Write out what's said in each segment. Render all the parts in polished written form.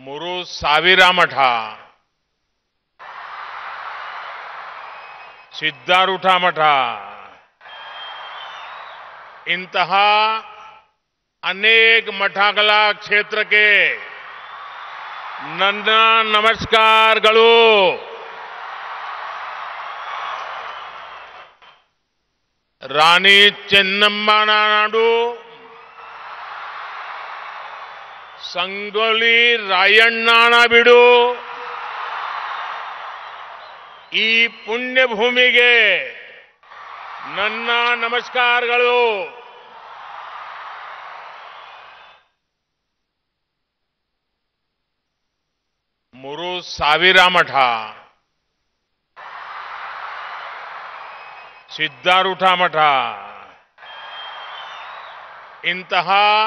3,000 ಮಠ, ಸಿದ್ಧಾರೂಢ ಮಠ, ಇಂತಹ ಅನೇಕ ಮಠಗಳ ಕ್ಷೇತ್ರಕ್ಕೆ ನನ್ನ ನಮಸ್ಕಾರಗಳು. ರಾಣಿ ಚೆನ್ನಮ್ಮನ ನಾಡು, ಸಂಗೊಳ್ಳಿ ರಾಯಣ್ಣನ ಬಿಡು, ಈ ಪುಣ್ಯ ಭೂಮಿಗೆ ನನ್ನ ನಮಸ್ಕಾರಗಳು. 3,000 ಮಠ, ಸಿದ್ಧಾರೂಢ ಮಠ, ಇಂತಹ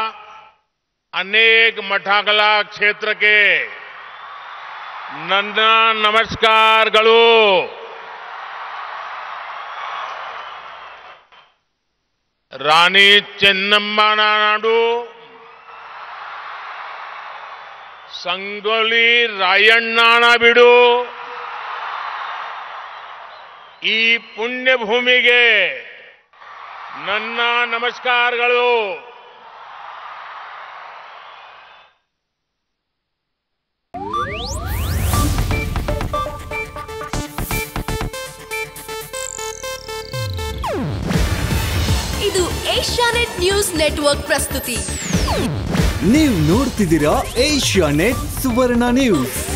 ಅನೇಕ ಮಠಗಳ ಕ್ಷೇತ್ರಕ್ಕೆ ನನ್ನ ನಮಸ್ಕಾರಗಳು. ರಾಣಿ ಚೆನ್ನಮ್ಮನ ನಾಡು, ಸಂಗೊಳ್ಳಿ ರಾಯಣ್ಣನ ಬಿಡು, ಈ ಪುಣ್ಯ ಭೂಮಿಗೆ ನನ್ನ ನಮಸ್ಕಾರಗಳು. ಇದು ಏಷ್ಯಾನೆಟ್ ನ್ಯೂಸ್ ನೆಟ್ವರ್ಕ್ ಪ್ರಸ್ತುತಿ. ನೀವು ನೋಡ್ತಿದ್ದೀರಾ ಏಷ್ಯಾನೆಟ್ ಸುವರ್ಣ ನ್ಯೂಸ್.